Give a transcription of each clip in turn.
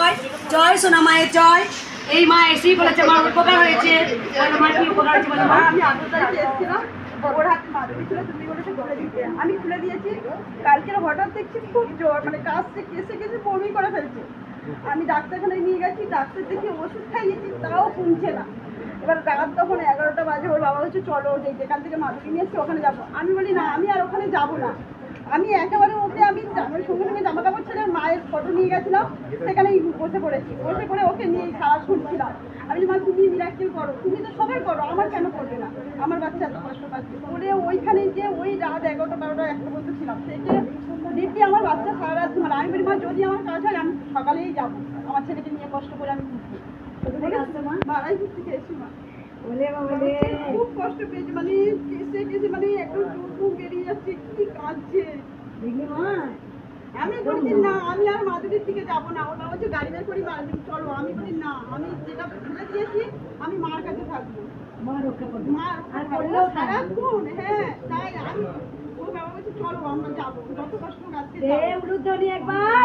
জয় জয় সোনা মায়ের জয়। এই মা এসেই বলেছে আমার উপকার হয়েছে। আমার কি উপকার হয়েছে বলে? আমি 8 তারিখে এসেছিলাম, ওর হাতে মাদুরি ছিল, তুমি বলেছো খুলে দিতে, আমি খুলে দিয়েছি। কালকে হঠাৎ দেখছি খুব জ্বর, মানে কাশছে, কেসে বমি করে ফেলছে। আমি ডাক্তারখানায় নিয়ে গেছি, ডাক্তার দেখি ওষুধ খাইয়েছি, তাও কমছে না। এবার রাত তখন 11টা বাজে, ওর বাবা বলছে চলো যেখান থেকে মাদুরি নিয়ে এসছি ওখানে যাবো। আমি বলি না, আমি আর ওখানে যাবো না। আমি একেবারে ওকে আমি আমার সঙ্গে সঙ্গে জামা কাপড় ছেড়ে মায়ের ফটো নিয়ে গেছিলাম, সেখানেই বসে পড়েছি। বসে পড়ে ওকে নিয়ে সারা শুনছিলাম। আমি মা তুমি মিরাক্কেল করো, তুমি তো সবাই করো, আমার কেন করবে না? আমার বাচ্চা এত কষ্ট পাচ্ছে বলে ওইখানে যে ওই রাত 11টা 12টা 1টা পর্যন্ত ছিলাম। থেকে দিব্যি আমার বাচ্চা সারা রাত ঘুমানো। আমি বলি মা যদি আমার কাজ হয় আমি সকালেই যাবো, আমার ছেলেকে নিয়ে কষ্ট করে আমি ঘুরছি। বাড়াইপুর থেকে এসি মা, খুব কষ্ট পেয়েছি, মানে কেসে মানে একদম চুল বেরিয়ে যাচ্ছে, কি কাঁদছে দেখলি মা। আমি বলছি না, আমি আর মাদুরির দিকে যাবো না। ওরা বলছে গাড়ি বের করি চলো। আমি বলি না, আমি যেটা ভুলে দিয়েছি আমি মার কাছে থাকবো, মা রক্ষা করবো, মা সারাক্ষণ। হ্যাঁ তাই আমি ওর বাবা বলছে চলো আমরা যাবো, যত কষ্ট আজকে একবার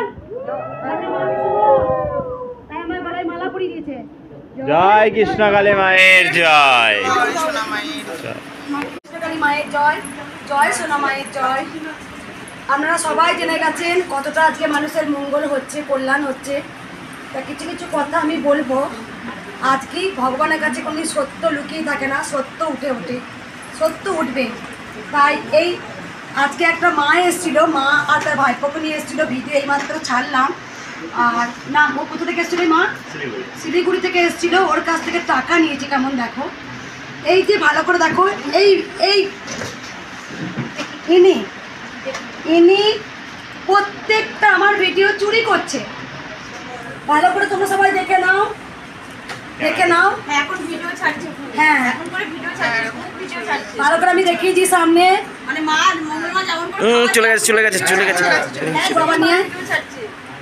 তাই আমার গলায় মালা পরিয়ে দিয়েছে। জয় কৃষ্ণকালী মায়ের জয়। কৃষ্ণকালী মায়ের জয় জয় সোনা মায়ের জয়। আপনারা সবাই জেনে গেছেন কতটা আজকে মানুষের মঙ্গল হচ্ছে, কল্যাণ হচ্ছে। তা কিছু কিছু কথা আমি বলবো। আজকে ভগবানের কাছে কোনো সত্য লুকিয়ে থাকে না, সত্য উঠে ওঠে, সত্য উঠবে। তাই এই আজকে একটা মা এসেছিলো, মা আর তার ভাইপোকে নিয়ে এসেছিলো, ভিডিও এইমাত্র ছাড়লাম। আর না, ও কোথা থেকে এসেছিলো মা? শিলিগুড়ি থেকে এসেছিলো। ওর কাছ থেকে টাকা নিয়েছে, কেমন দেখো, এই যে ভালো করে দেখো, এই এই ইনি প্রত্যেকটা আমার ভিডিও চুরি করছে। ভালো করে তোমরা সবাই দেখে নাও, দেখে নাও। এখন ভিডিও ছাড়ছে, হ্যাঁ এখন করে ভিডিও ছাড়ছে, খুব ভিডিও ছাড়ছে। ভালো করে আমি দেখিয়েছি সামনে, মানে মা মঙ্গলমা যেমন করে চলে গেছে বাবা নিয়ে ভিডিও ছাড়ছে।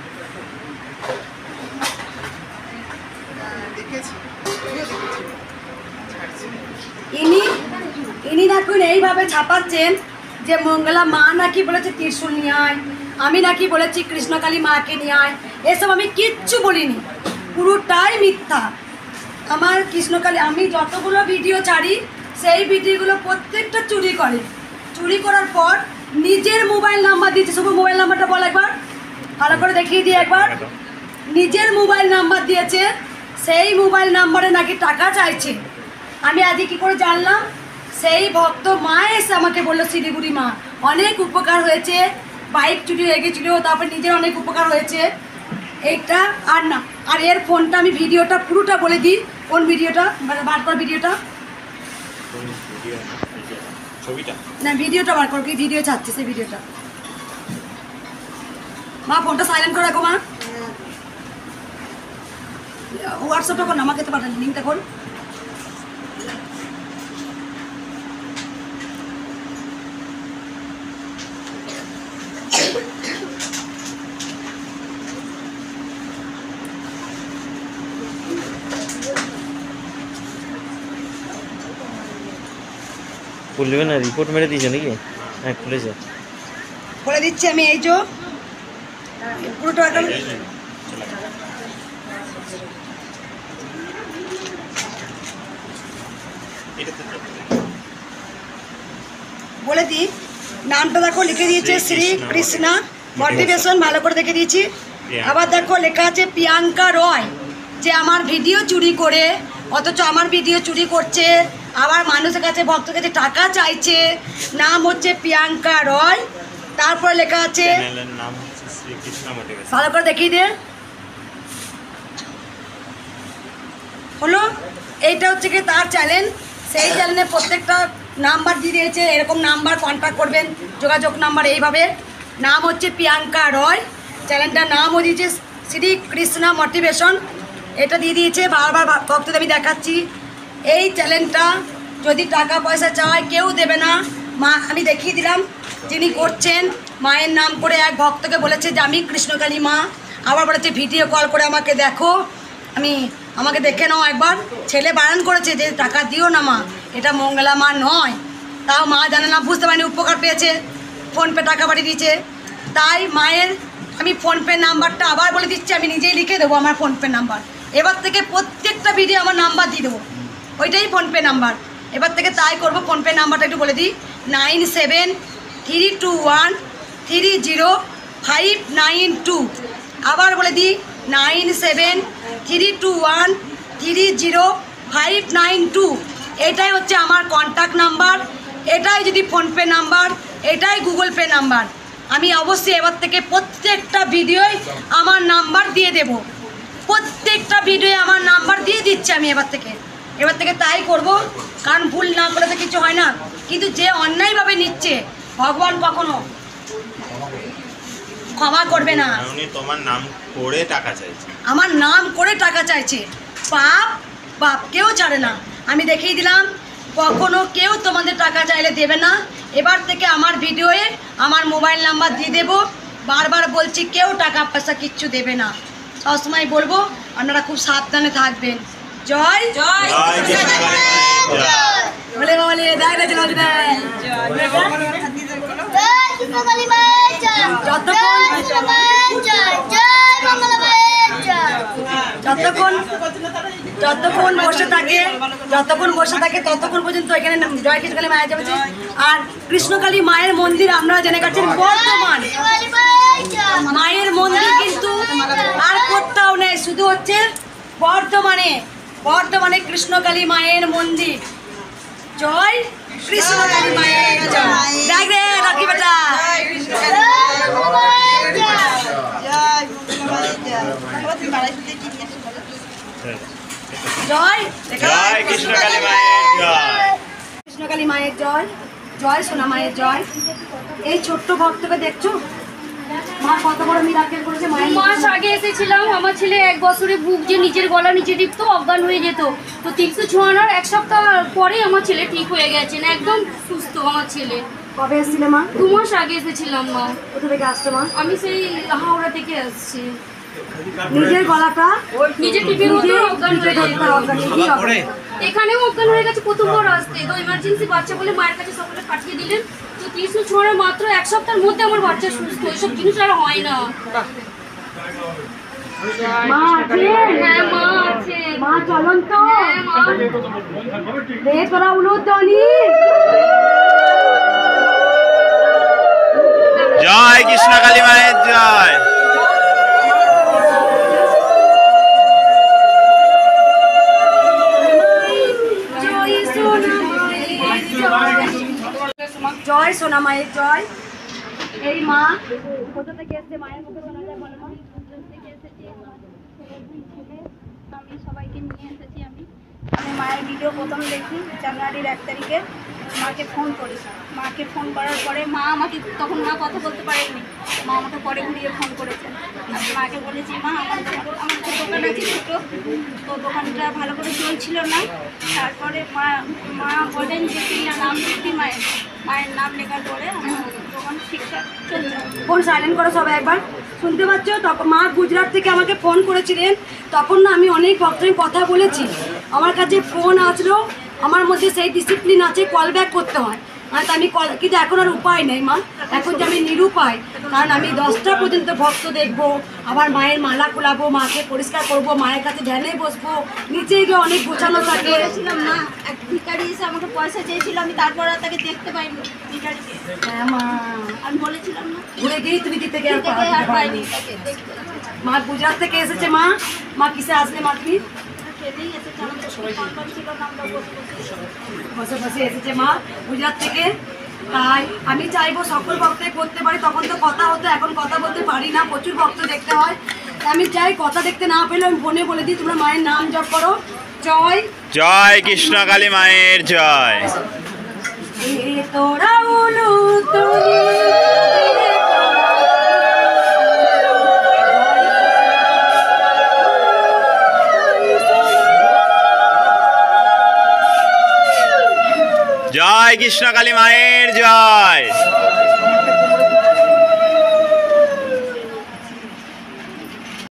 ইনি দেখুন এইভাবে ছাপাচ্ছেন যে মঙ্গলা মা নাকি বলেছে ত্রিশূল নিয়ে আয়, আমি নাকি বলেছি কৃষ্ণকালী মাকে নিয়ে আয়। এসব আমি কিচ্ছু বলিনি, পুরোটাই মিথ্যা। আমার কৃষ্ণকালী, আমি যতগুলো ভিডিও ছাড়ি সেই ভিডিওগুলো প্রত্যেকটা চুরি করে। চুরি করার পর নিজের মোবাইল নাম্বার দিয়েছে। শুভ মোবাইল নাম্বারটা বল একবার, ভালো করে দেখিয়ে দিই একবার। নিজের মোবাইল নাম্বার দিয়েছে, সেই মোবাইল নাম্বারে নাকি টাকা চাইছে। আমি আজকে কী করে জানলাম? সেই ভক্ত মা এসে আমাকে বললো শিলিগুড়ি মা অনেক উপকার হয়েছে, বাইক চুরি হয়ে গেছিলো, তারপর নিজের অনেক উপকার হয়েছে। এইটা আর না, আর এর ফোনটা আমি ভিডিওটা পুরোটা বলে দিই। কোন ভিডিওটা বার কর, ভিডিওটা না, ভিডিওটা বার কর, কি ভিডিও চাচ্ছে সেই ভিডিওটা। মা ফোনটা সাইলেন্ট করে রাখো মা। হোয়াটসঅ্যাপটা কর না, আমাকে তো পাঠালি লিঙ্কটা কর। খুলবে না, রিপোর্ট মেরে দিয়েছে নাকি? হ্যাঁ খুলেছে, বলে দিচ্ছি আমি। এই যে পুরোটা একদম বলে দিই, নামটা দেখো লিখে দিয়েছে শ্রী কৃষ্ণা মোটিভেশন, ভালো করে দেখে দিয়েছি। আবার দেখো লেখা আছে প্রিয়াঙ্কা রয়, যে আমার ভিডিও চুরি করে, অথচ আমার ভিডিও চুরি করছে, আবার মানুষের কাছে ভক্তের কাছে টাকা চাইছে। নাম হচ্ছে প্রিয়াঙ্কা রয়, তারপরে লেখা আছে, ভালো করে দেখিয়ে দে হলো। এইটা হচ্ছে কি তার চ্যানেল, সেই চ্যানেলে প্রত্যেকটা নাম্বার দিয়ে দিয়েছে, এরকম নাম্বার কন্ট্যাক্ট করবেন, যোগাযোগ নাম্বার এইভাবে। নাম হচ্ছে প্রিয়াঙ্কা রয়, চ্যানেলটার নামও দিয়েছে শ্রী কৃষ্ণা মোটিভেশন, এটা দিয়ে দিয়েছে। বারবার ভক্তদের আমি দেখাচ্ছি, এই চ্যানেলটা যদি টাকা পয়সা চায় কেউ দেবে না। মা আমি দেখিয়ে দিলাম, যিনি করছেন মায়ের নাম করে এক ভক্তকে বলেছে যে আমি কৃষ্ণকালী মা, আবার বলেছে ভিডিও কল করে আমাকে দেখো, আমাকে দেখে নাও একবার। ছেলে বারণ করেছে যে টাকা দিও না মা, এটা মঙ্গলা মা নয়, তাও মা জানে না, বুঝতে পারেনি, উপকার পেয়েছে, ফোনপে টাকা পাঠিয়ে দিয়েছে। তাই মায়ের আমি ফোনপে নাম্বারটা আবার বলে দিচ্ছি, আমি নিজেই লিখে দেবো আমার ফোনপে নাম্বার। এবার থেকে প্রত্যেকটা ভিডিও আমার নাম্বার দিয়ে দেবো, ওইটাই ফোনপে নাম্বার। এবার থেকে তাই করবো। ফোনপে নাম্বারটা একটু বলে দিই, 9732130592। আবার বলে দিই 9732130592। এটাই হচ্ছে আমার কন্ট্যাক্ট নাম্বার, এটাই যদি ফোনপে নাম্বার, এটাই গুগল পে নাম্বার। আমি অবশ্যই এবার থেকে প্রত্যেকটা ভিডিওয় আমার নাম্বার দিয়ে দেব, প্রত্যেকটা ভিডিওয়ে আমার নাম্বার দিয়ে দিচ্ছি আমি এবার থেকে তাই করব। কারণ ভুল না করলে তো কিছু হয় না, কিন্তু যে অন্যায়ভাবে নিচ্ছে ভগবান কখনো ক্ষমা করবে না। উনি তোমার নাম করে টাকা চাইছে, আমার নাম করে টাকা চাইছে। পাপ বাপকেও ছাড়ে না। আমি দেখিয়ে দিলাম, কখনো কেউ তোমাদের টাকা চাইলে দেবে না। এবার থেকে আমার ভিডিওয়ে আমার মোবাইল নাম্বার দিয়ে দেবো। বারবার বলছি, কেউ টাকা পয়সা কিচ্ছু দেবে না। সবসময় বলবো, আপনারা খুব সাবধানে থাকবেন। জয় জয় জয় কৃষ্ণকালী মায়ের জয়। বলে বলে দেখ না চলো যতক্ষণ বসে থাকে ততক্ষণ পর্যন্ত এখানে জয় কৃষ্ণকালী মায়ের যাবে। আর কৃষ্ণকালী মায়ের মন্দির আপনারা জেনে গেছেন বর্ধমান। মায়ের মন্দির কিন্তু আর কোথাও নেই, শুধু হচ্ছে বর্ধমানে কৃষ্ণকালী মায়ের মন্দির। জয় কৃষ্ণকালী মায়ের জয়। দেখ রে রাখি বেটা, জয় জয় কৃষ্ণকালী মায়ের জয়। কৃষ্ণকালী মায়ের জয়। জয় সোনা মায়ের জয়। এই ছোট্ট ভক্তকে দেখছো, মা কত বড় মিরাকেল করেছে। মাস আগে এসেছিলাম, আমার ছেলে 1 বছরে বুক যে নিজের গলা নিচে টিপতো, অজ্ঞান হয়ে যেত। তো 306 1 সপ্তাহ পরে আমার ছেলে ঠিক হয়ে গেছেন, একদম সুস্থ আমার ছেলে। কবে এসেছিলে মা? 2 মাস আগে এসেছিলাম মা। কোথা থেকে আসছো মা? আমি সেই হাওড়া থেকে আসছি। নিজের গলাটা নিজে টিপে হতো, অজ্ঞান হয়ে যেত। এখানেও অজ্ঞান হয়ে গেছে প্রথমবার আসতে। তো ইমার্জেন্সি বাচ্চা বলে মায়ের কাছে সকলে পাঠিয়ে দিলেন। তো 306 মাত্র 1 সপ্তাহের মধ্যে আমার বাচ্চা সুস্থ। এসব জিনিস আর হয় না। মা আছে? হ্যাঁ মা আছে। মা চলন্ত হ্যাঁ মা। রে তোরা উলুধ্বনি। জয় কৃষ্ণকালী মায়ের জয়। জয় সোনা মায়ের জয়। এই মা কোথা থেকে এসছে, মায়ের মুখে শোনা যায় বলো মা। আমি সবাইকে নিয়ে এসেছি। আমি মায়ের ভিডিও প্রথম দেখি জানুয়ারির 1 তারিখে। মাকে ফোন করি, মাকে ফোন করার পরে মা আমাকে, তখন মা কথা বলতে পারেনি, মা আমাকে পরে ঘুরিয়ে ফোন করেছেন। আমি মাকে বলেছি, মা আমার তো দোকান আছে ছোটো, তো দোকানটা ভালো করে চলছিল না। তারপরে মা বলেন যে তুই নাম লিখবি, মায়ের নাম লেখার পরে আমার দোকান ঠিকঠাক চলছে। ফোন সাইলেন্ট করো সবাই একবার, শুনতে পাচ্ছ? তখন মা গুজরাট থেকে আমাকে ফোন করেছিলেন, তখন না আমি অনেক ভক্তের কথা বলেছি। আমার কাছে ফোন আসলো, আমার মধ্যে সেই ডিসিপ্লিন আছে, কল ব্যাক করতে হয়। আর আমি কিন্তু এখন আর উপায় নেই মা, এখন যে আমি নিরুপায়। কারণ আমি 10টা পর্যন্ত ভক্ত দেখবো, আবার মায়ের মালা খোলাবো, মাকে পরিষ্কার করবো, মায়ের কাছে ধ্যানে বসবো, নিচে গিয়ে অনেক গোছানো থাকে। বলেছিলাম না, এক ভিখারি এসে আমাকে পয়সা চেয়েছিল, আমি তারপর আর তাকে দেখতে পাইনি ভিখারিকে। হ্যাঁ মা, আমি বলেছিলাম না, ঘুরে গিয়ে তুমি দিতে গিয়ে আর পাইনি তাকে দেখতে। মা গুজরাট থেকে এসেছে। মা কিসে আসলে মা? তুমি ট্রেনেই এসেছে, আমাদের কনফার্ম ছিল না, আমরা বসে বসে এসেছে মা গুজরাট থেকে। তাই আমি চাইবো সকল ভক্তই করতে পারি। তখন তো কথা হতো, এখন কথা বলতে পারি না, প্রচুর ভক্ত দেখতে হয়। আমি চাই কথা দেখতে না পেলে আমি ফোনে বলে দিই, তোমরা মায়ের নাম জপ করো। জয় জয় কৃষ্ণকালী মায়ের জয়। তোরা উলুধ্বনি। জয় কৃষ্ণকালী মায়ের জয়।